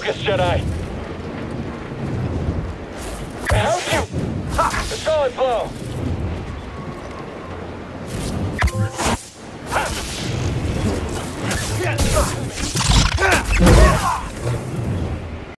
focus, Jedi. Help you! Ha! The solid blow.